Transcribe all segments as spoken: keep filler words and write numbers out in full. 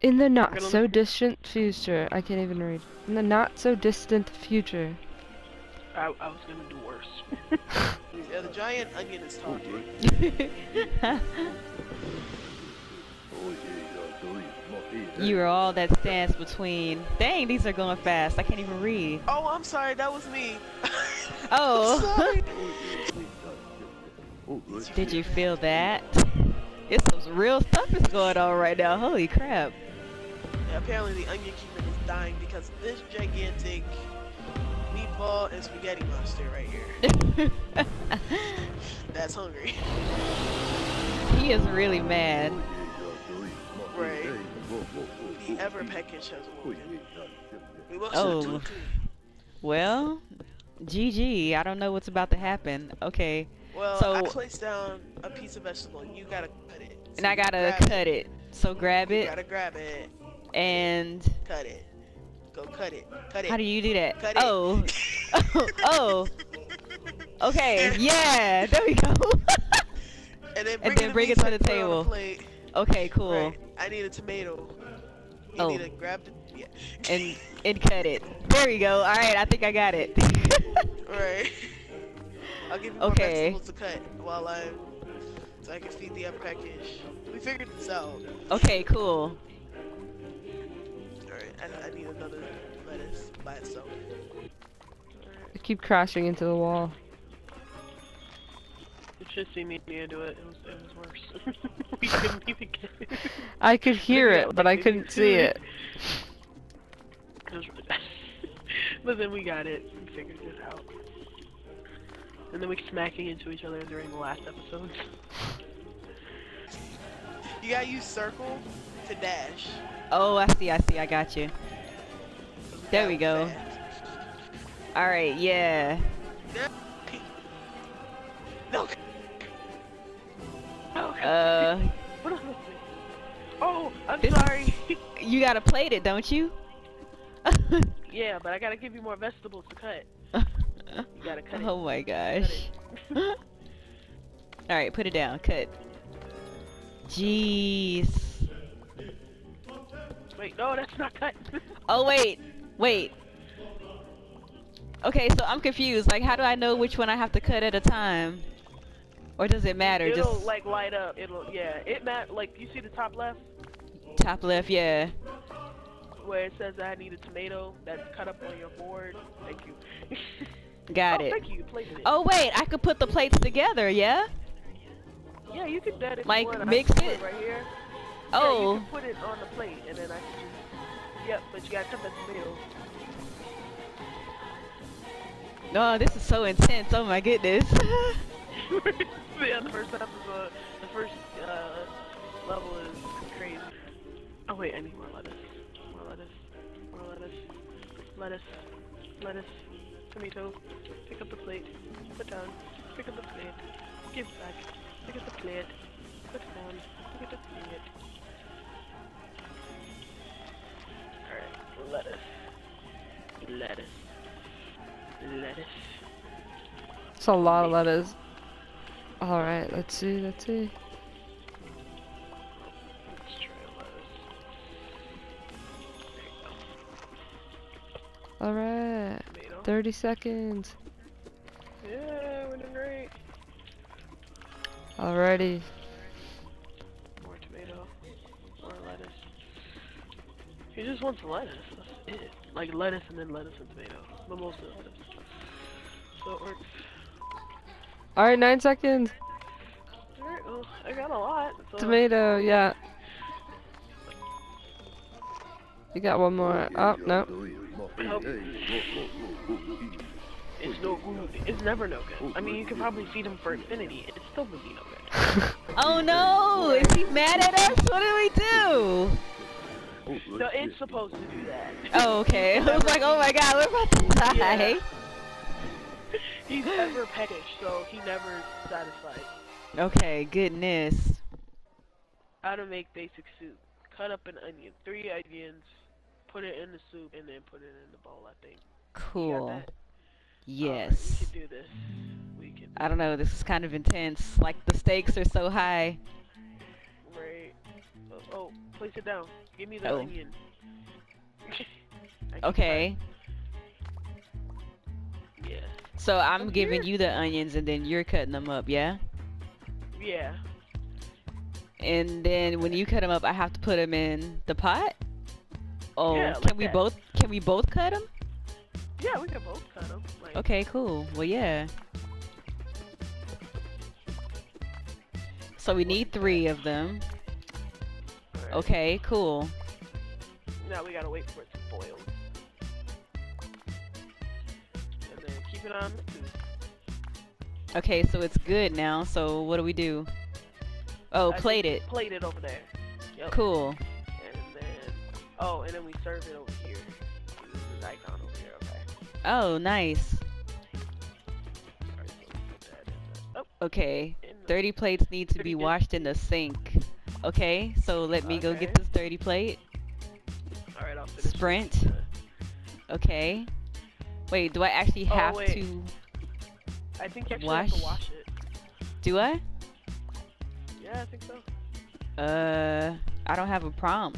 In the not so distant future, I can't even read. In the not so distant future. I, I was gonna do worse. Yeah, the giant onion is talking. You are all that stands between. Dang, these are going fast. I can't even read. Oh, I'm sorry, that was me. Oh. Did you feel that? It's some real stuff is going on right now. Holy crap. Yeah, apparently the Onion Kingdom is dying because of this gigantic meatball and spaghetti monster right here. That's hungry. He is really mad. Right. The ever peckish has awoken. We must Oh. Well, G G. I don't know what's about to happen. Okay. Well, so, I placed down a piece of vegetable. You gotta cut it. So and I gotta cut it. it. So grab you it. You gotta grab it. And cut it. Go cut it. Cut it. How do you do that? Cut oh. oh. Oh. Okay. Yeah. There we go. And then bring, and then it, bring it to the table. The okay. Cool. Right. I need a tomato. You oh. need to grab the yeah. and and cut it. There we go. All right. I think I got it. Right. I'll give you more okay. vegetables to cut while I'm so I can feed the upper package. We figured this out. Okay. Cool. Alright, I, I need another lettuce by itself. Right. I keep crashing into the wall. You should see me do it. It was, it was worse. We couldn't even get it. I could hear it, but I couldn't see it. It was really bad. But then we got it. We figured it out. And then we smacking into each other during the last episode. You gotta use circle to dash. Oh, I see, I see, I got you. There we go. Alright, yeah. No. No. Uh. Oh, I'm sorry. You gotta plate it, don't you? Yeah, but I gotta give you more vegetables to cut. You gotta cut it. Oh my gosh. Alright, put it down. Cut. Jeez. Wait, no, that's not cut. Oh, wait. Wait. Okay, so I'm confused. Like, how do I know which one I have to cut at a time? Or does it matter? It'll, Just like, light up. It'll, yeah. It matter. Like, you see the top left? Top left, yeah. Where it says I need a tomato that's cut up on your board. Thank you. Got oh, it. Thank you. You plated it. Oh, wait. I could put the plates together, yeah? Yeah, you can do that if like, you want. mix it? it? Right here. Oh. Yeah, you can put it on the plate, and then I can just... Yep, but you gotta cut that tomato. No, this is so intense. Oh my goodness. Yeah, the first episode, the first uh, level is crazy. Oh wait, I need more lettuce. More lettuce. More lettuce. Lettuce. Lettuce. Tomato. Pick up the plate. Put down. Pick up the plate. Give back. Pick up the plate. Put down. Pick up the plate. Alright, lettuce. Lettuce. Lettuce. It's a lot of lettuce. Alright, let's see, let's see. Let's try lettuce. There you go. Alright. Tomato. thirty seconds. Yeah, we're doing great. Alrighty. More tomato. More lettuce. He just wants lettuce. That's it. Like lettuce and then lettuce and tomato. But mostly lettuce. So it works. Alright, nine seconds. Alright, well, I got a lot. So. Tomato, yeah. You got one more. Oh, no. Nope. It's no good. It's never no good. I mean, you could probably feed him for infinity. It's still would be no good. Oh no! Is he mad at us? What did we do? No, it's supposed to do that. Oh, okay. I was like, oh my god, we're about to die. Yeah. He's ever peckish, so he never satisfied. Okay, goodness. How to make basic soup. Cut up an onion. Three onions. Put it in the soup and then put it in the bowl, I think. Cool. Yes. Right, we can do this. We can do I don't know, this is kind of intense. Like, the stakes are so high. Right. Oh, Oh, place it down. Give me the Oh. onion. I can Okay. cut. Yeah. So I'm Over giving here. you the onions and then you're cutting them up, yeah? Yeah. And then when you cut them up, I have to put them in the pot? Oh, Yeah, can like we that. both can we both cut them? Yeah, we can both cut them. Like, Okay, cool. Well, yeah. So we need three of them. alright. Okay, cool. Now we gotta wait for it to boil. And then keep it on the two. Okay, so it's good now. So what do we do? Oh, I plate think it. Plate it over there. Yep. Cool. And then, oh, and then we serve it over here. This is the icon over here. Okay. Oh, nice. Alright, so we put that in the, oh, Okay. in the, thirty plates need to Pretty be good. washed in the sink. Okay, so let me go get Okay. this dirty plate. Alright, I'll finish. Sprint. with the- Okay. Wait, do I actually Oh, have wait. to? I think you actually have to Wash? wash it. Do I? Yeah, I think so. Uh, I don't have a prompt.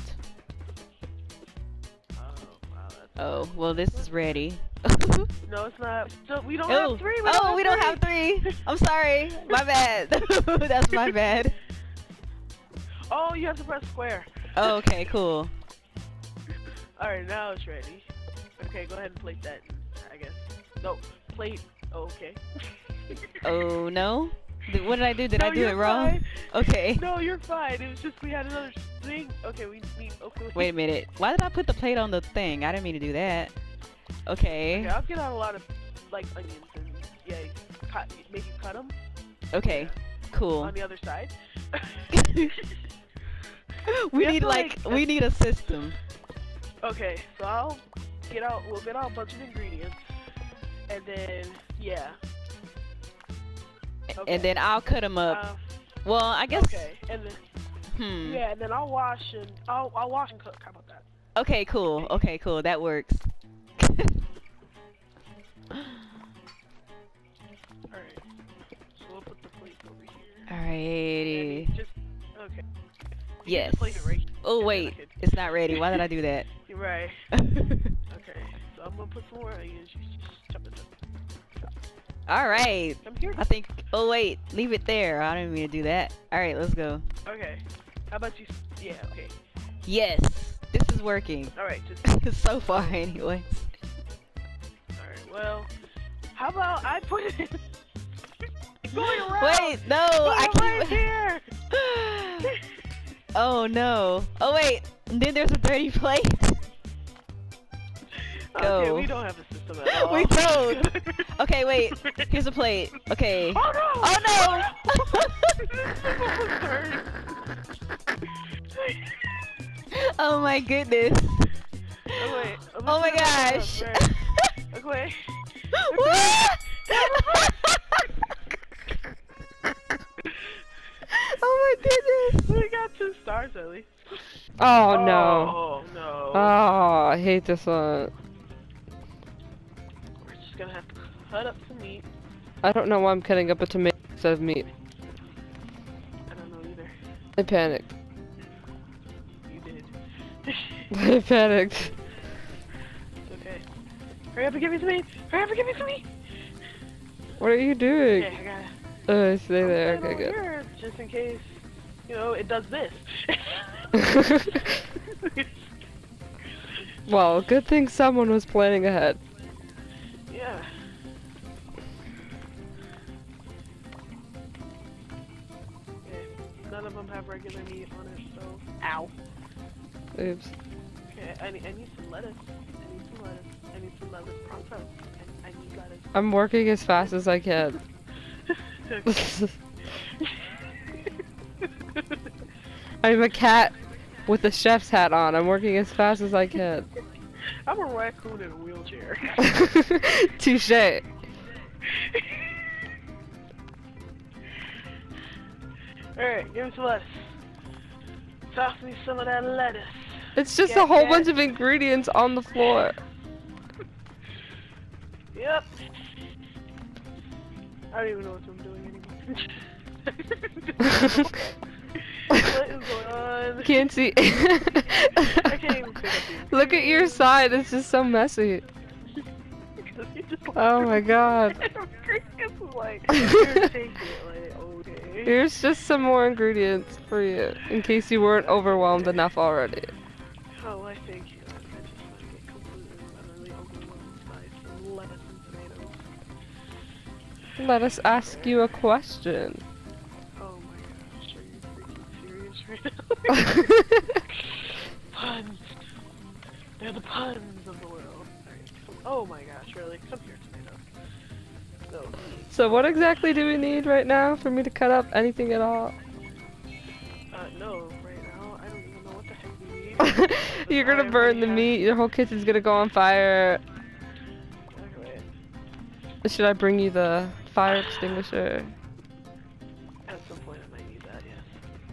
Oh, wow. That's Oh, well, this is ready. No, it's not. Still, we don't Oh, have three. We oh, don't we don't have three. I'm sorry. My bad. That's my bad. Oh, you have to press square. Oh, okay, cool. Alright, now it's ready. Okay, go ahead and plate that, I guess. No, plate. Oh, okay. Oh, no? Th- What did I do? Did No, I do you're it wrong? fine. Okay. No, you're fine. It was just we had another thing. Okay, we need. Okay. Wait a minute. Why did I put the plate on the thing? I didn't mean to do that. Okay. Okay, I'll get out a lot of like onions and yeah, cut, make you cut them. Okay. Cool. On the other side. we we have need to, like like- we need a system. Okay, so I'll get out. We'll get out a bunch of ingredients, and then yeah. Okay. And then I'll cut them up. Uh, Well, I guess. okay, and then Hmm. yeah, and then I'll wash and I'll I'll wash and cook. How about that? Okay, cool. Okay, cool. That works. All right. So we'll put the plate over here. Alrighty. And just okay. You Yes. can just plate it right. Oh and then I wait, can- it's not ready. Why did I do that? You're right. Okay. So I'm gonna put some more onions. You just chop it up. All right. I'm here. I think. Oh wait, leave it there. I didn't mean to do that. All right, let's go. Okay. How about you? Yeah. Okay. Yes, this is working. All right. Just. So far, anyways. All right. Well, how about I put it going around? Wait, no, Put I it right keep. here. Oh no. Oh wait, and then there's a dirty plate. Go. Okay, we don't have a system at all. We don't. Okay, wait. Here's a plate. Okay. Oh no! Oh no! Oh my goodness. Oh wait. I'm Oh my gonna put it gosh. up, right. Okay. Oh my goodness. We got two stars at least. Oh, no. Oh no. Oh, I hate this one. We're just gonna have to cut up some meat. I don't know why I'm cutting up a tomato instead of meat. I don't know either. I panicked. You did. I panicked. It's okay. Hurry up and give me some meat! Hurry up and give me some meat! What are you doing? Okay, I got it. Oh, stay there. I'm Okay, over good. here, just in case, you know, it does this. Well, good thing someone was planning ahead. Yeah. Okay, none of them have regular meat on it, so. Ow. Oops. Okay, I need, I need some lettuce. I need some lettuce. I need some lettuce pronto. I, I need lettuce. I'm working as fast as I can. Okay. I'm a cat with a chef's hat on. I'm working as fast as I can. I'm a raccoon in a wheelchair. Touche. Alright, give me some lettuce. Toss me some of that lettuce. It's just Yeah, a whole yeah. bunch of ingredients on the floor. Yep. I don't even know what I'm doing anymore. What is going on? pun. Can't see. I can't even pick up the Look at your side. It's just so messy. because you just like, Oh my god. it's like, you're taking it like, okay. Here's just some more ingredients for you, in case you weren't overwhelmed enough already. Oh, I thank you. I just like get completely and utterly overwhelmed by some lettuce and tomatoes. Let us ask you a question. Oh my gosh, are you freaking serious right now? Puns! They're the puns of the world. Alright. Oh my gosh, really? Come here, tomato. No. So what exactly do we need right now for me to cut up anything at all? Uh, no, right now, I don't even know what the heck we need. You're I gonna burn already the have- meat, your whole kitchen's gonna go on fire. Okay, wait. Should I bring you the fire extinguisher? At some point I might need that, yes.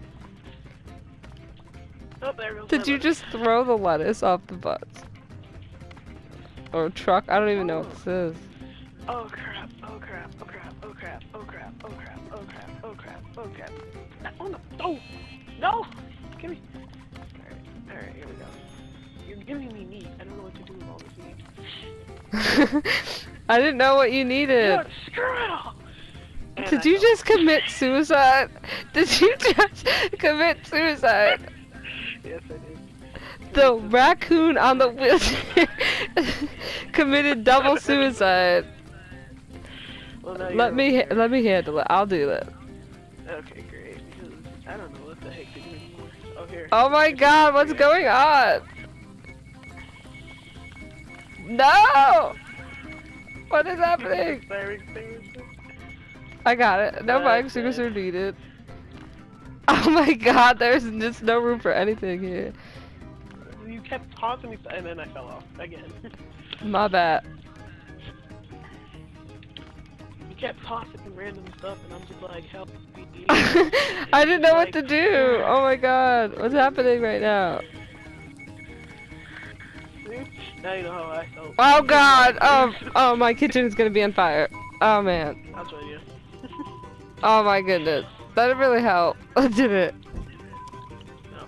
Oh, there goes Did my you lettuce. just throw the lettuce off the bus? Or truck? I don't even know what this is. Oh crap, oh crap, oh crap, oh crap, oh crap, oh crap, oh crap, oh crap, oh crap. Oh no, no! No! Give me... Alright, alright, here we go. You're giving me meat. I don't know what to do with all this meat. I didn't know what you needed. Look, screw it all! And Did I you fell. just commit suicide? Did you just commit suicide? Yes, I did. The raccoon on the wheelchair committed double suicide. Well, now Let you're me over ha let me handle it. I'll do that. here. Okay, great, because I don't know what the heck to do anymore. Oh, here. Oh my god, what's going on? No! What is happening? Fire extinguisher. I got it. No Uh, fire okay. extinguisher needed. Oh my god, there's just no room for anything here. You kept tossing me, and then I fell off again. My bad. You kept tossing random stuff, and I'm just like, help me. I didn't know what to do. Oh my god, what's happening right now? Now you know how I felt. Oh god, oh, oh my kitchen is gonna be on fire. Oh man. I'll show you. Oh my goodness. That didn't really help, did it? No.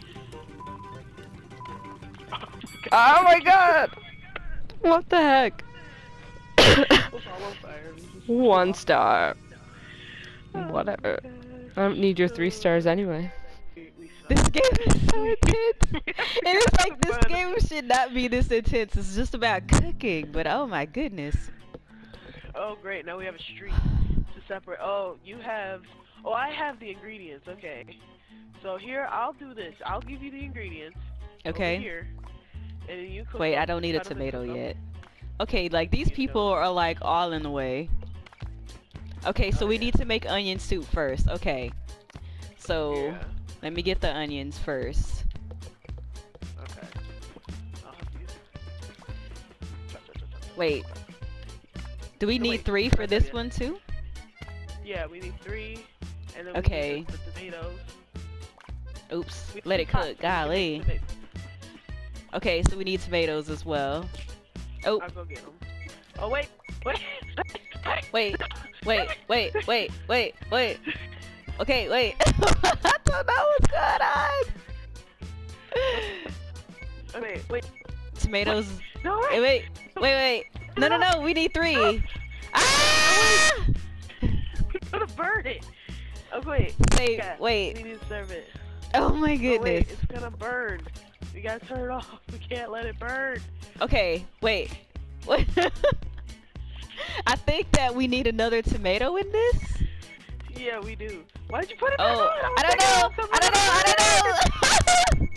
Oh my god! What the heck? It's all on fire. It's just- One star. Whatever. I don't need your three stars anyway. We- we suck. This game is so intense. And it's like this Fun. game should not be this intense. It's just about cooking, but oh my goodness. Oh great, now we have a street to separate. Oh, you have. Oh, I have the ingredients. Okay. So here, I'll do this. I'll give you the ingredients. over Okay. Here, and then you cook Wait, them. I don't need a How does it tomato cook them? yet. Okay, like these You people don't. are like all in the way. Okay, so Oh, we yeah. need to make onion soup first. Okay. So Yeah. let me get the onions first. Okay. I'll help you. Chop, chop, chop, chop, chop. Wait. Do we No, need wait, three for not this yet. one too? Yeah, we need three, and then Okay. we need the, the tomatoes. Oops. We Let need it hot, cook. so we can Golly. make tomatoes. Okay, so we need tomatoes as well. Oh, I'll go get them. Oh wait, wait, wait, wait, wait, wait, wait, wait. Okay, wait. I don't know what's going on. Okay, wait. Tomatoes. No, Wait, wait. wait, wait, wait. No, no, no. We need three. Ah! You're gonna burn it. Oh wait. Wait, Yeah, wait. We need to serve it. Oh my Oh, wait, goodness. it's gonna burn. We gotta turn it off. We can't let it burn. Okay, wait. What? I think that we need another tomato in this. Yeah, we do. Why did you put it back Oh, on? I don't know. I don't know. I don't know.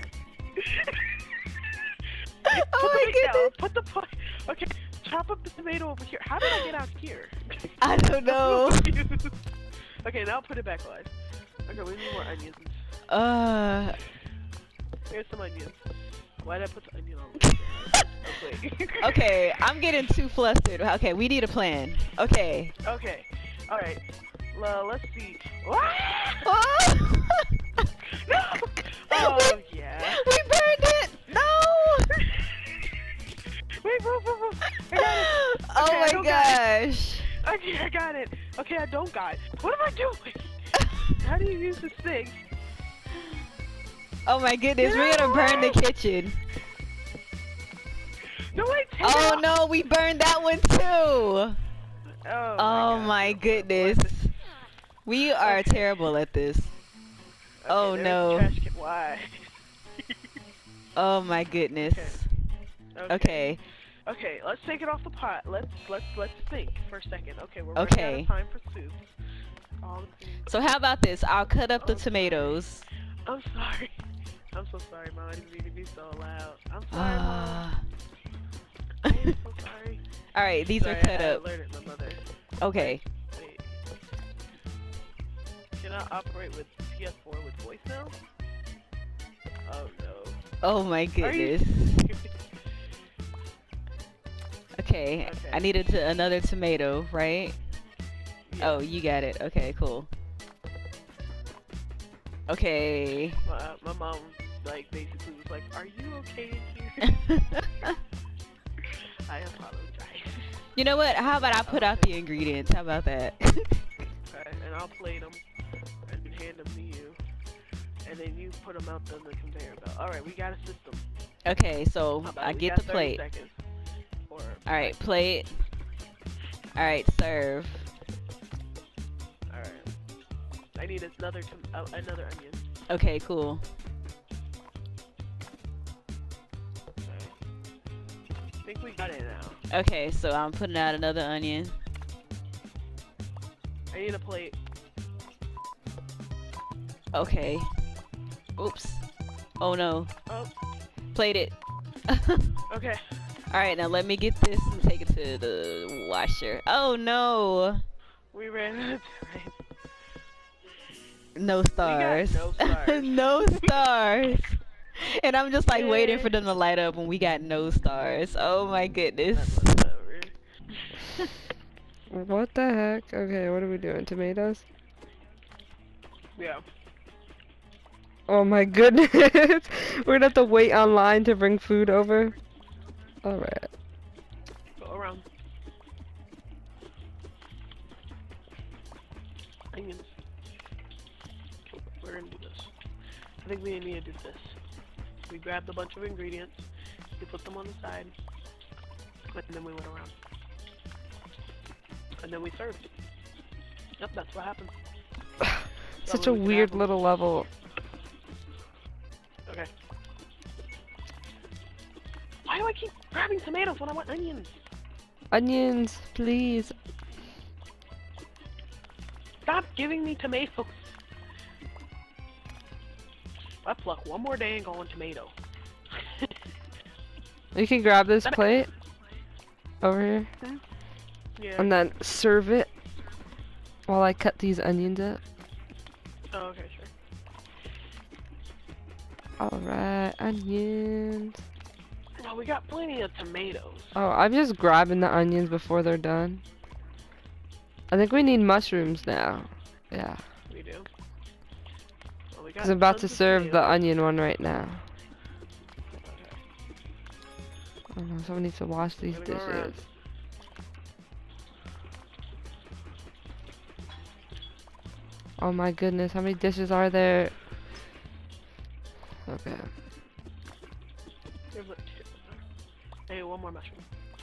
Put Oh the my meat down. goodness. Put the pu- Okay, chop up the tomato over here. How did I get out here? I don't know. Okay, now put it back on. Okay, we need more onions. Uh. Here's some onions. Why did I put the onion on? Okay. Okay, I'm getting too flustered. Okay, we need a plan. Okay. Okay. All right. Well, let's see. Oh, No! Oh yeah. we burned it. No. Wait, move, move, move. I got it. Oh Okay, I my don't got gosh. Okay, I got it. Okay, I don't got it. What am I doing? How do you use this thing? Oh my goodness, Get we're out gonna of burn the the way! kitchen. No, wait, take Oh it out. no, we burned that one too. Oh, Oh my, my gosh, goodness. what? We are Okay. terrible at this. Okay, Oh, there's no. the trash can. Why? Oh my goodness. Okay. Okay. Okay, let's take it off the pot. Let's let's let's think for a second. Okay, we're running out Okay. of time for soup. All the food. So how about this? I'll cut up the Oh, tomatoes. I'm sorry. I'm so sorry, Mom. I didn't mean to be so loud. I'm sorry, Mom. Ah. I'm so sorry. Alright, these Sorry, are cut I up. alerted my mother. Okay. Wait. Can I operate with P S four with voicemail? Oh no. Oh my Are you- goodness. Okay, Okay. I needed to, another tomato, right? Yeah. Oh, you got it. Okay, cool. Okay. My, my mom, like, basically was like, "Are you okay in here?" I apologize. You know what? How about I put out the ingredients? How about that? Alright, and I'll plate them and hand them to you, and then you put them out on the conveyor belt. Alright, we got a system. Okay, so How about I we get got the thirty plate. seconds for Alright, plate. Alright, serve. Alright. I need another tom uh, another onion. Okay, cool. Alright. I think we got it now. Okay, so I'm putting out another onion. I need a plate. Okay. Oops. Oh no. Oh, Plate it. okay. Alright, now let me get this and take it to the washer. Oh no! We ran out of time. No stars. no stars. No stars. And I'm just like waiting Yay. for them to light up when we got no stars. Oh my goodness. That's over. What the heck? Okay, what are we doing? Tomatoes? Yeah. Oh my goodness. We're gonna have to wait online to bring food over. Alright. Go around. Onions. We're gonna do this. I think we need to do this. We grabbed a bunch of ingredients, we put them on the side, and then we went around. And then we served. Yep, that's what happened. Such That a way we can weird have them. little level. Okay. Why do I keep grabbing tomatoes when I want onions? Onions, please. Stop giving me tomatoes. I pluck one more dang on tomato. You can grab this Stop it. plate over here Yeah. and then serve it while I cut these onions up. Oh, okay, sure. Alright, onions. Well, we got plenty of tomatoes. Oh, I'm just grabbing the onions before they're done. I think we need mushrooms now. Yeah. We do. Well, we got Because I'm about to tons of serve the tomatoes. onion one right now. Okay. Oh no, someone needs to wash these Gotta go around. dishes. Oh my goodness, how many dishes are there? Okay. There's like two. Hey, one more mushroom.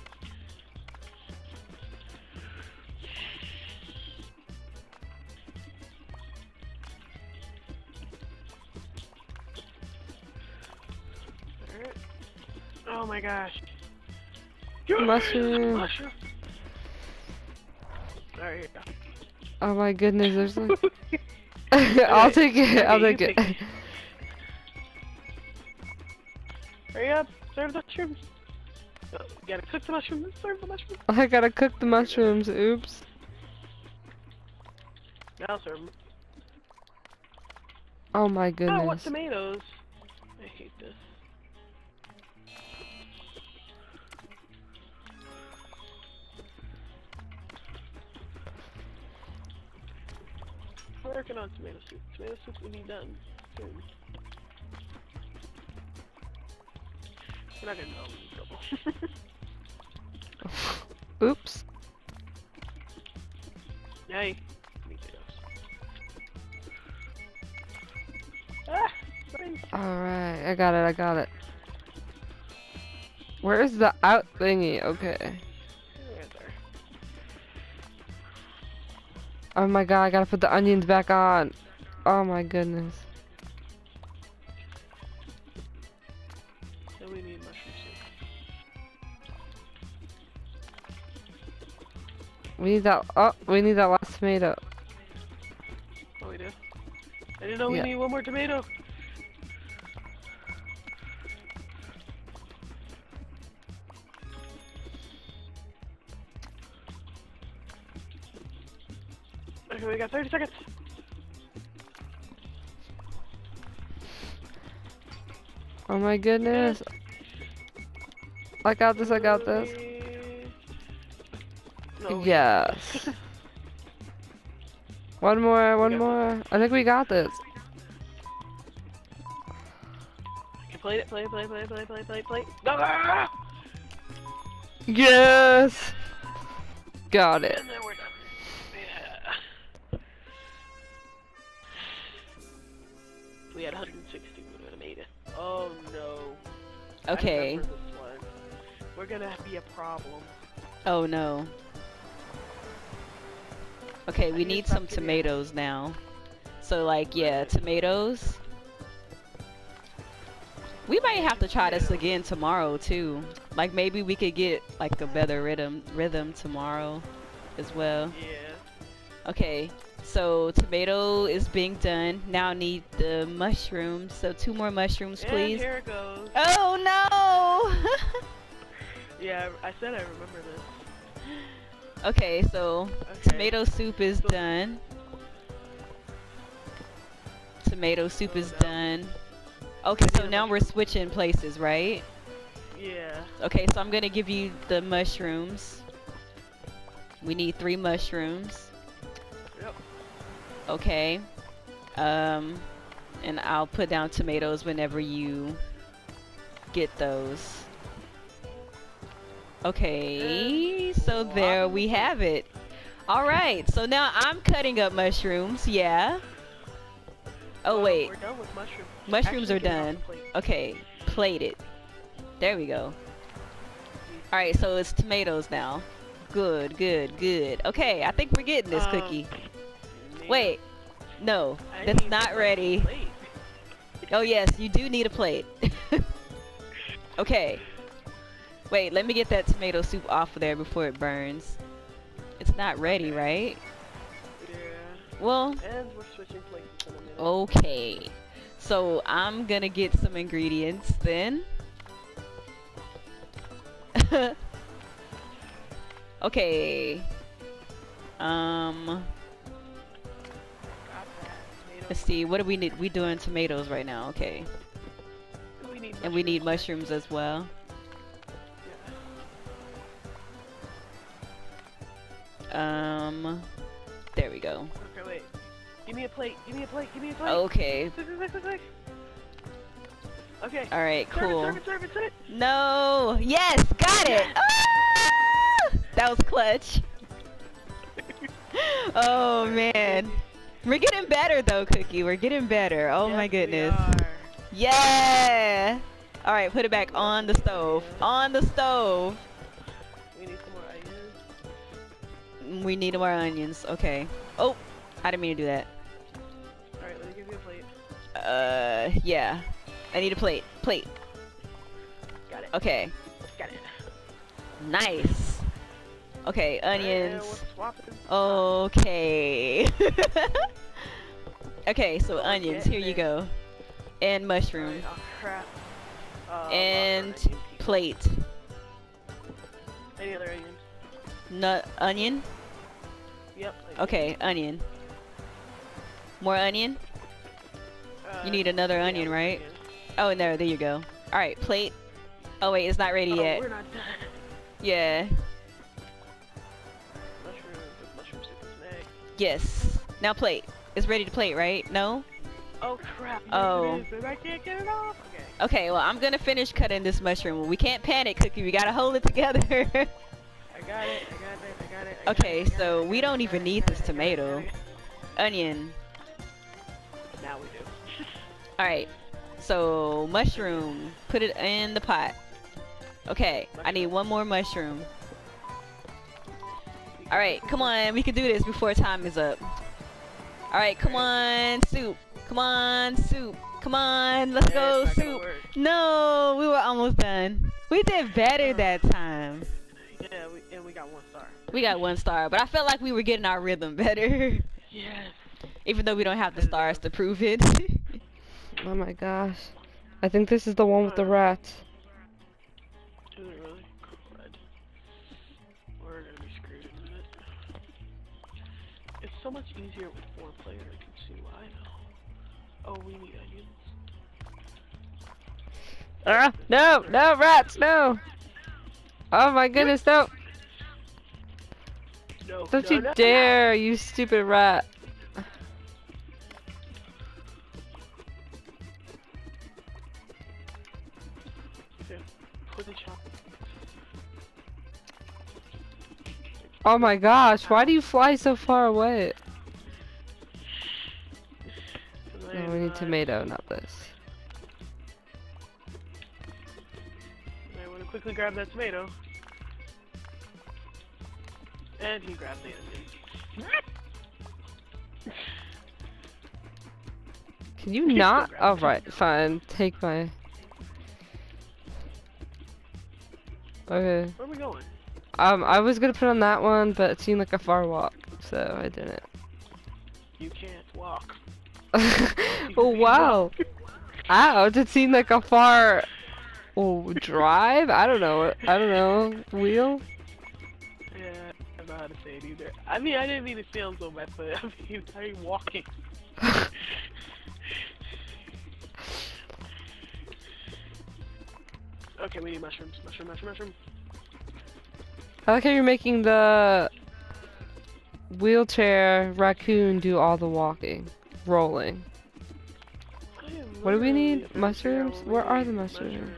Alright. Oh my gosh. Mushroom. Mushroom. Alright, here you go. Oh my goodness, there's like... I'll Okay, take it, I'll okay, take you it. take Hurry up, serve the mushrooms. Oh, you gotta cook the mushrooms and serve the mushrooms. I gotta cook the mushrooms, oops. Now I'll serve them. Oh my Oh, what goodness. tomatoes? I hate this. I'm working on tomato soup. Tomato soup will be done soon. We're not gonna know I'm in trouble. Oops. Yay. Me potatoes. Ah! Sorry. Thank you. Alright, I got it, I got it. Where's the out thingy? Okay. Right there. Oh my god, I gotta put the onions back on. Oh my goodness. So we need mushroom soup. We need that. Oh, we need that last tomato. Oh, we do? I didn't know we Yeah. need one more tomato. Okay, we got thirty seconds. Oh my goodness. I got this, I got this. No. Yes. One more, one got more. I think we got this. Okay, play it, play it, play it, play it, play it, play it, play it, play it. Go, go, go! Yes! Got it. And then we're done. Yeah. If we had one hundred sixty, we would have made it. Oh no. I Okay. remember this one. We're gonna be a problem. Oh no. Okay, I we need need to stop some getting- tomatoes now. So like, yeah, tomatoes. We might have to try this again tomorrow too. Like maybe we could get like a better rhythm rhythm tomorrow as well. Yeah. Okay, so tomato is being done. Now need the mushrooms. So two more mushrooms, And please. here it goes. Oh no! Yeah, I said I remember this. Okay, so Okay. tomato soup is So- done. Tomato soup So is now- done. Okay, so Yeah, now we're mushrooms. switching places, right? Yeah. Okay, so I'm gonna give you the mushrooms. We need three mushrooms. Yep. Okay. Um, and I'll put down tomatoes whenever you get those. Okay, so there we have it. Alright, so now I'm cutting up mushrooms, yeah? Oh Well, wait, We're done with mushrooms. mushrooms Actually, are get it off done. the plate. Okay, plate it. There we go. Alright, so it's tomatoes now. Good, good, good. Okay, I think we're getting this Um, cookie. Man, Wait, no, I that's need not the ready. plate. Oh yes, you do need a plate. Okay. Wait, let me get that tomato soup off of there before it burns. It's not ready, right? Yeah. Well, And we're switching places in a minute. okay. So I'm gonna get some ingredients then. Okay. Um, Got that. Tomato. let's see. What do we need? We doing tomatoes right now. Okay. We need And we need mushrooms. mushrooms as well. Yeah. Um, there we go. Okay, wait. Give me a plate. Give me a plate. Give me a plate. Okay. Quick, quick, quick, quick, quick. Okay. All right. Serve it, Cool. serve it, serve it, serve it. No. Yes. Got it. Ah! That was clutch. Oh man. We're getting better though, Cookie. We're getting better. Oh my Yes, we goodness. are. Yeah. All right. Put it back on the stove. On the stove. We need some more onions. We need more onions. Okay. Oh, I didn't mean to do that. Alright, let me give you a plate. Uh, yeah. I need a plate. Plate. Got it. Okay. Got it. Nice. Okay, onions. Alright, we'll swap it. Okay. Okay, so Oh, onions. get Here you it. go. And mushroom. Alright, oh crap. Uh, And lost our onion. plate. Any other onions? Nut onion. Yep. onion. Okay, onion. More onion. Uh, You need another yeah, onion, we right? can. Oh, no, there you go. All right, plate. Oh wait, it's not ready Oh, yet. we're not done. Yeah. Mushroom, mushroom soup is next. Yes. Now plate. It's ready to plate, right? No? Oh crap. yes, Oh. it is, but I can't get it off. Okay. Okay, well, I'm gonna finish cutting this mushroom. We can't panic, Cookie. We gotta hold it together. I got it. I got it. I got it. I got Okay, it, I got so it, I we got don't it, even I need got this it, I got it, I tomato. got it. Onion. Now we do. Alright. So mushroom, put it in the pot. Okay, I need one more mushroom. All right, come on, we can do this before time is up. All right, come on, soup. Come on, soup. Come on, let's go, soup. No, we were almost done. We did better that time. Yeah, we, and we got one star. We got one star, but I felt like we were getting our rhythm better. Yes. Even though we don't have the stars to prove it. Oh my gosh. I think this is the one with the rats. Is it really? Crud. We're gonna be screwed in a minute. It's so much easier with four players, I can see why now. Oh, we need onions. Ah, no, no, rats, no. Oh my goodness, no. No, Don't no, you no, dare, you stupid rat. no. Put the chop. Oh my gosh, why do you fly so far away? No, we need tomato, not this. I want to quickly grab that tomato. And he grabbed the onion. Can you not? Alright, fine. Take my... Okay. Where are we going? Um, I was gonna put on that one, but it seemed like a far walk, so I didn't. You can't walk. Oh wow! Ouch! It seemed like a far oh, drive. I don't know. I don't know. Wheel. Yeah, I don't know how to say it either. I mean, I didn't mean to sound so bad, but I mean, how are you walking? Okay, we need mushrooms. Mushroom, mushroom, mushroom. I like how you're making the wheelchair raccoon do all the walking, rolling. What do we need? Mushrooms? Where are the mushrooms?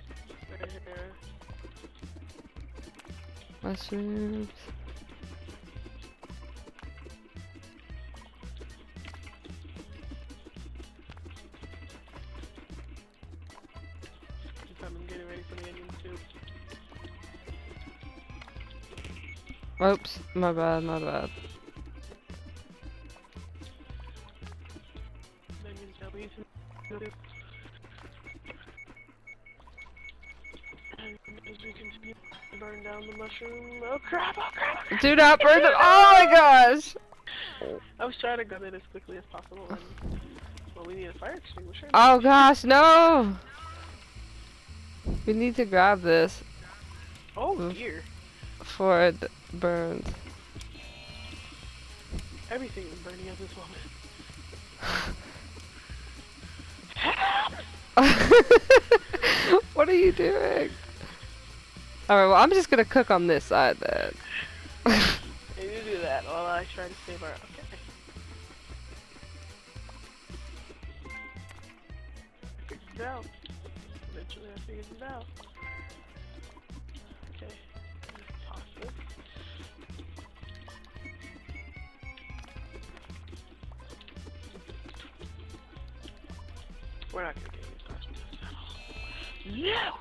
Mushrooms. I'm getting ready for the onion soup. Oops, my bad, my bad. Onions, now we need some soup. And as we continue to burn down the mushroom. Oh crap! Oh crap! Oh, Do not burn them! Oh my gosh! I was trying to grab it as quickly as possible. And, well, we need a fire extinguisher. Oh gosh, no! We need to grab this Oh dear! before it burns. Everything is burning at this moment. What are you doing? Alright, well, I'm just gonna cook on this side then. Maybe you do that while I try to save our. Okay. I figured it out. Eventually, I figured it out. Okay. Toss this. We're not gonna get any stars from this at all. No!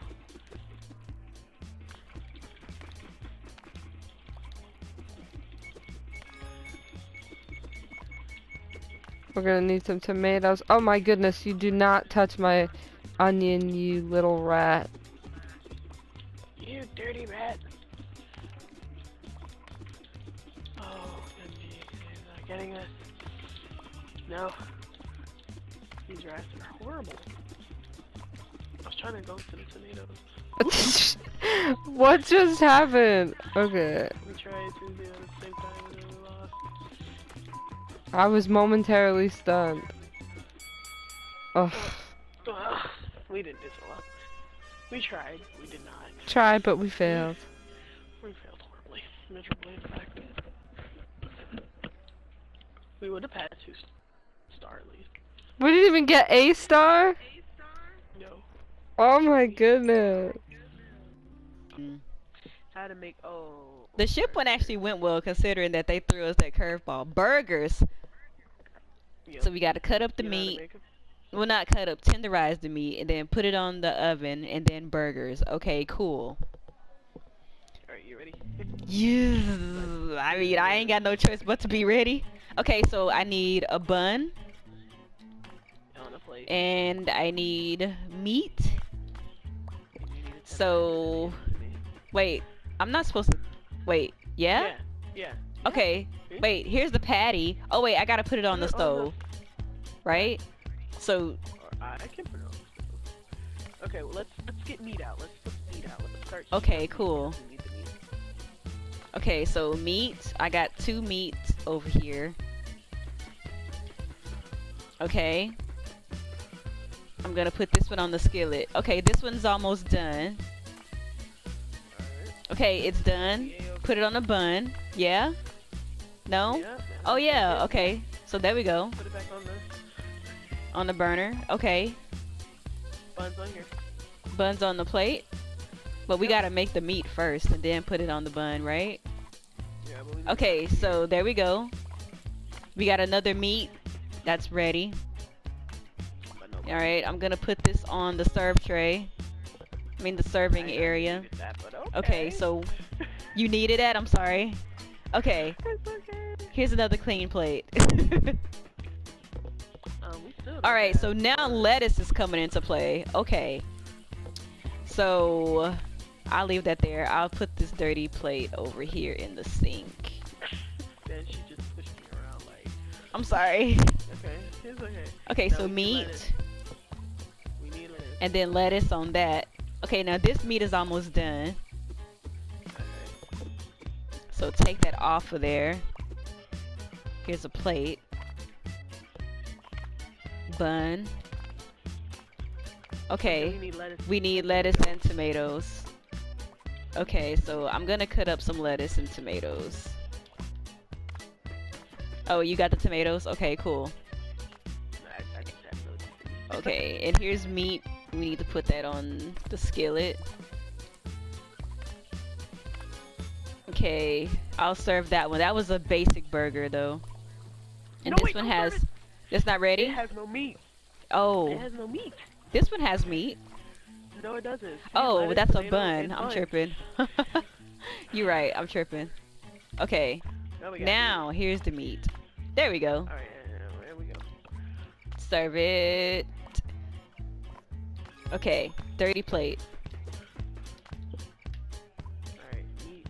We're gonna need some tomatoes. Oh my goodness, you do not touch my onion, you little rat. You dirty rat. Oh, Benji, he's not getting this. No. These rats are horrible. I was trying to go for the tomatoes. What just happened? Okay. We tried to do it at the same time and then we lost. I was momentarily stunned. Ugh. Ugh, we didn't do so well. We tried. We did not. Tried, but we failed. We failed horribly. Miserably, in fact. We would have had two star at least. We didn't even get a star? No. Oh my goodness. How to make oh The ship one actually went well considering that they threw us that curveball. Burgers. Yep. So we gotta cut up the You know how to meat. make 'em? Well, not cut up, tenderize the meat, and then put it on the oven, and then burgers. Okay, cool. Alright, you ready? Yeah. I mean, I ain't got no choice but to be ready. Okay, so I need a bun. On a plate. And I need meat. So, wait, I'm not supposed to. Wait, yeah? Yeah. Yeah. Okay, wait, here's the patty. Oh, wait, I gotta put it on the stove. Right? So, I can put it on the stove. Okay, well, let's let's get meat out. Let's put the meat out. Let's start. Okay, cool. We need the meat. Okay, so meat. I got two meats over here. Okay. I'm gonna put this one on the skillet. Okay, this one's almost done. Alright. Okay, it's done. Put it on a bun. Yeah? No? Yeah, Oh yeah, okay. So there we go. Put it back on the On the burner. Okay. buns on here. Buns on the plate. But we gotta make the meat first and then put it on the bun, right? Yeah, but we need Okay, so there we go. We got another meat that's ready. but no Alright, I'm gonna put this on the serve tray. I mean the serving I area. needed that, but okay. Okay, so you needed it? I'm sorry. Okay, It's okay. here's another clean plate. Um, we still don't Alright, have- so now lettuce is coming into play. Okay. So, I'll leave that there. I'll put this dirty plate over here in the sink. Then she just pushed me around like. I'm sorry. Okay, it's okay. Okay, Now so we need lettuce. meat. We need lettuce. And then lettuce on that. Okay, now this meat is almost done. Okay. So take that off of there. Here's a plate. Bun. Okay, We need lettuce. we need lettuce and tomatoes. Okay, so I'm gonna cut up some lettuce and tomatoes. Oh, you got the tomatoes? Okay, cool. I, I just have no Okay, and here's meat. We need to put that on the skillet. Okay, I'll serve that one. That was a basic burger though. And No, this wait, one don't has... serve It's not ready? It has no meat. Oh, It has no meat. this one has meat. No, it doesn't. See, Oh, lettuce, that's a tomatoes, bun. and I'm buns. tripping. You're right, I'm tripping. Okay, Now, we got now here's the meat. There we go. meat. Alright, there we go. Serve it. Okay, dirty plate. Alright, meat.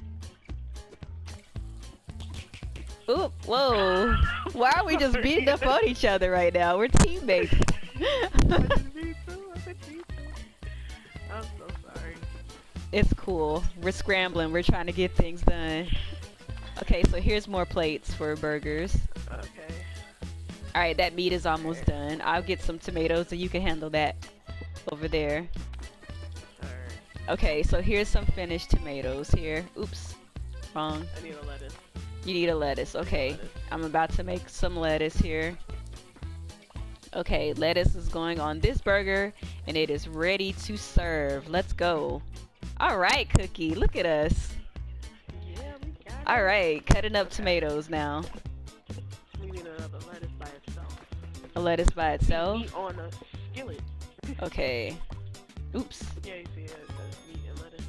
Oop, whoa. Why are we just beating up on each other right now? We're teammates. I didn't mean to. I didn't mean to. I'm so sorry. It's cool. We're scrambling. We're trying to get things done. Okay, so here's more plates for burgers. Okay. Alright, that meat is almost done. I'll get some tomatoes and you can handle that over there. Alright. Okay, so here's some finished tomatoes here. Oops. Wrong. I need a lettuce. You need a lettuce. Okay. Lettuce. I'm about to make some lettuce here. Okay, lettuce is going on this burger and it is ready to serve. Let's go. Alright, Cookie. Look at us. Yeah, we got it. Alright, cutting up tomatoes now. We need another lettuce by itself. A lettuce by itself. Meat on a skillet. Okay. Oops. Yeah, you see it says meat and lettuce.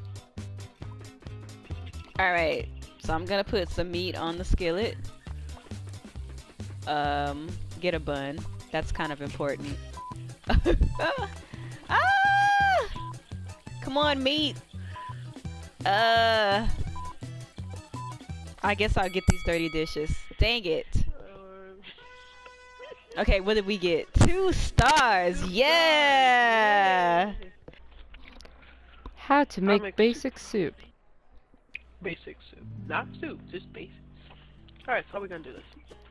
Alright. So I'm gonna put some meat on the skillet. Um, get a bun. That's kind of important. Ah! Come on, meat. Uh, I guess I'll get these dirty dishes. Dang it. Uh, Okay, what did we get? Two stars. Yeah. How to make make basic soup. Basic soup. Not soup, just basics. Alright, so how are we gonna do this?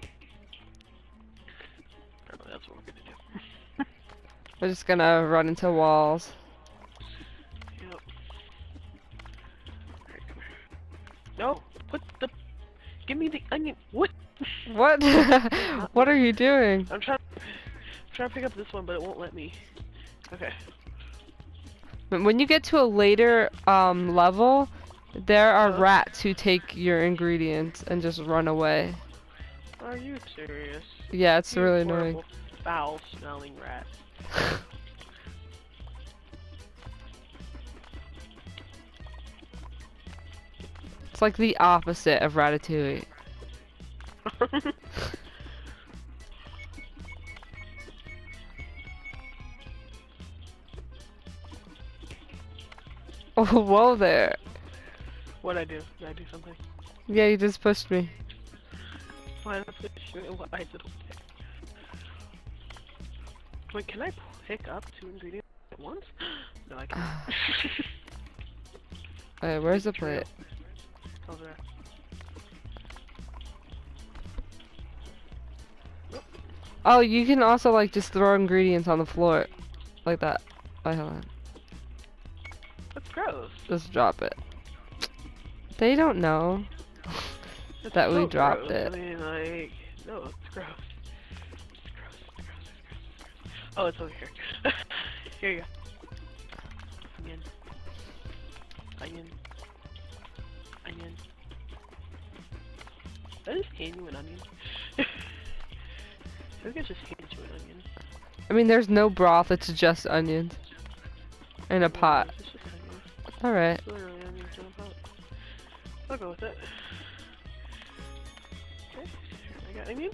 Apparently that's what we're gonna do. We're just gonna run into walls. Yep. Alright, come here. No! Put the... Give me the onion! What? What? What are you doing? I'm trying... I'm trying to pick up this one, but it won't let me. Okay. But when you get to a later um, level, there are Uh-huh. rats who take your ingredients and just run away. Are you serious? Yeah, it's You're really horrible. annoying. foul smelling rat. It's like the opposite of Ratatouille. Oh, whoa there. What'd I do? Did I do something? Yeah, you just pushed me. Why did I push you? What I did? Wait, can I pick up two ingredients at once? No, I can't. Alright, where's the plate? Over there. Oh, you can also like just throw ingredients on the floor. Like that. Wait, hold on. That's gross. Just drop it. They don't know That's that so we dropped gross. it. I mean, like, no, it's gross. It's gross, it's gross, it's gross. Oh, it's over here. Here you go. Onion. Onion. Onion. Did I just hand you an onion? I think I just handed you an onion. I mean, there's no broth, it's just onions. In a pot. It's just onions. Alright. It's literally onions in a pot. I'll go with it. Okay, I got onion.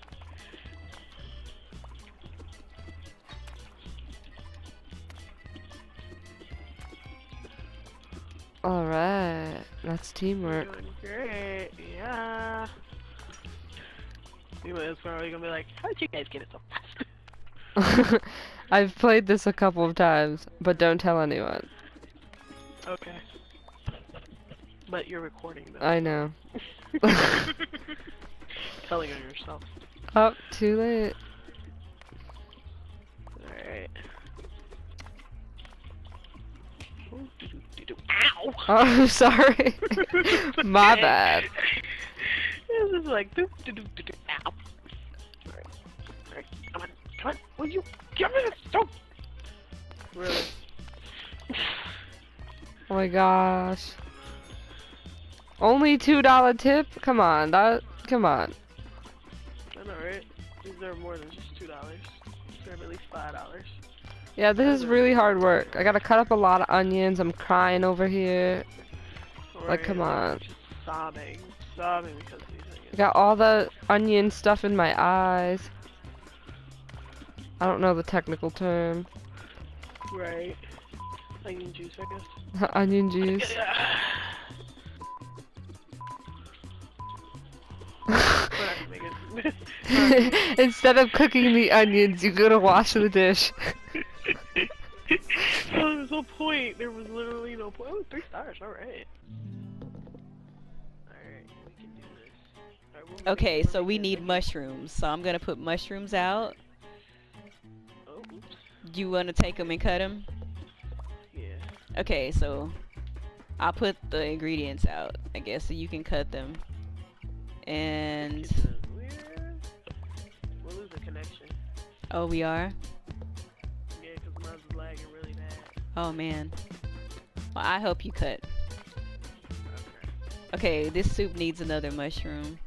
Alright. That's You're teamwork. doing great, yeah. You know, it's probably gonna be like, how did you guys get it so fast? I've played this a couple of times, but don't tell anyone. Okay. But you're recording this. I know. Telling on yourself. Oh, too late. Alright. Ow! Oh, I'm sorry. My bad. This is like doop doop doop doop doop. Ow! Alright. Alright. Come on. Come on. Will you give me the soap? Really? Oh my gosh. Only two dollar tip? Come on, that. Come on. I know, right? These are more than just two dollars. They're at least five dollars. Yeah, this is really hard work. I gotta cut up a lot of onions. I'm crying over here. Like, come on. Just sobbing, sobbing because of these onions. I got all the onion stuff in my eyes. I don't know the technical term. Right. Onion juice, I guess. Onion juice. We're not gonna make it. Instead of cooking the onions, you gotta wash the dish. Oh, there was no point. There was literally no point. Oh, three stars. All right. All right, we can do this. All right, we'll Okay, make- so we'll we make need it- mushrooms. So I'm gonna put mushrooms out. Oh, oops. You wanna take them and cut them? Yeah. Okay, so I'll put the ingredients out, I guess, so you can cut them. And This is weird. We'll lose the connection. oh, we are. Yeah, because mine's is lagging really bad. Oh man. Well, I hope you cut. Okay. Okay, this soup needs another mushroom.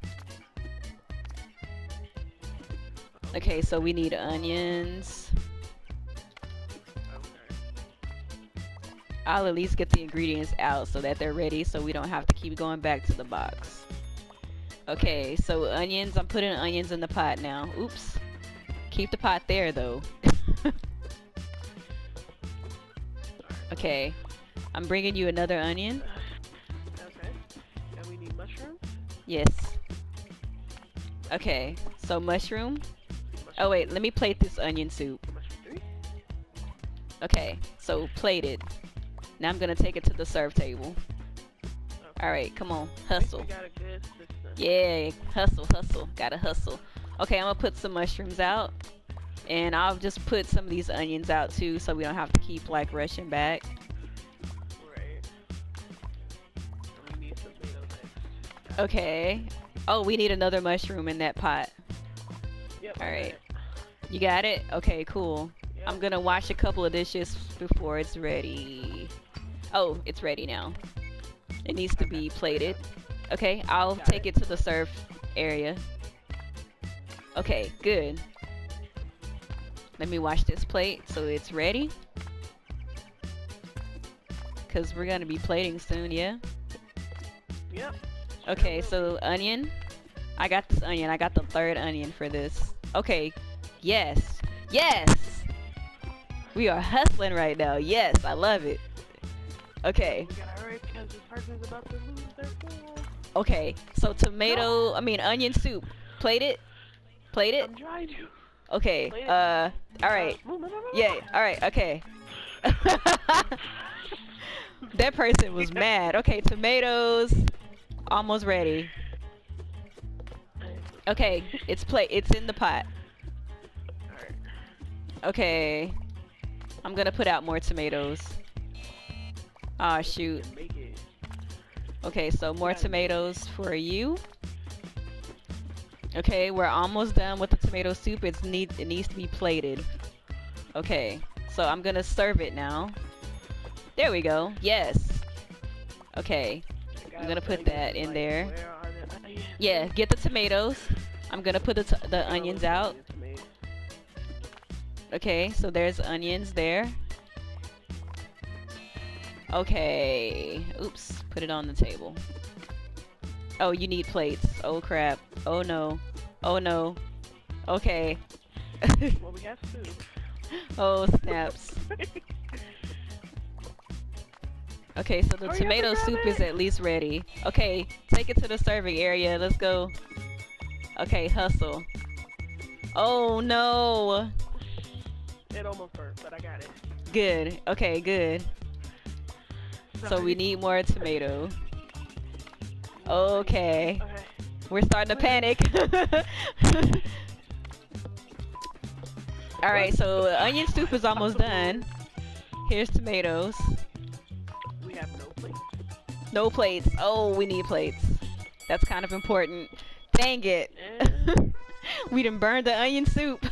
Okay, so we need onions. Okay. I'll at least get the ingredients out so that they're ready so we don't have to keep going back to the box. Okay, so onions, I'm putting onions in the pot now. Oops. Keep the pot there though. Okay, I'm bringing you another onion. Okay. And we need mushrooms. Yes. Okay, so mushroom. Oh wait, let me plate this onion soup. Mushroom three. Okay, so plated. Now I'm gonna take it to the serve table. Okay. Alright, come on, I think hustle. we got a good system. Yeah, hustle, hustle. Gotta hustle. Okay, I'm gonna put some mushrooms out. And I'll just put some of these onions out too so we don't have to keep like rushing back. Right. And we need tomato next. Okay. Oh, we need another mushroom in that pot. Yep. I got Alright. it. You got it? Okay, cool. Yep. I'm gonna wash a couple of dishes before it's ready. Oh, it's ready now. It needs to be plated. Okay, I'll Got take it. it to the serve area. Okay, good. Let me wash this plate so it's ready. Cause we're gonna be plating soon, yeah? Yep. Okay, so onion. I got this onion. I got the third onion for this. Okay. Yes. Yes! We are hustling right now. Yes, I love it. Okay. We gotta hurry because this person is about to lose their cool. Okay, so tomato, I mean onion soup. Plate it? Plate it? I'm trying to. Okay, Plate it. uh, alright. Uh, move, move, move, move. Yeah, alright, okay. That person was mad. Okay, tomatoes. Almost ready. Okay, it's plate. It's in the pot. Alright. Okay. I'm gonna put out more tomatoes. Ah, shoot. Make it. Okay, so more tomatoes for you. Okay, we're almost done with the tomato soup. It's need it needs to be plated. Okay, so I'm gonna serve it now. There we go. Yes. Okay, I'm gonna put that in there. Where are the onions? Yeah, get the tomatoes. I'm gonna put the t the onions out. Okay, so there's onions there. Okay. Oops, put it on the table. Oh, you need plates. Oh crap. Oh no. Oh no. Okay. Well, we have food. Oh snaps. Okay, so the Hurry up tomato and grab soup is it. at least ready. Okay, take it to the serving area. Let's go. Okay, hustle. Oh no. It almost burnt, but I got it. Good. Okay, good. So we need more tomato. Okay. Okay. We're starting to panic. Alright, so onion soup is almost done. Here's tomatoes. We have no plates. No plates. Oh, we need plates. That's kind of important. Dang it. And We done burned the onion soup.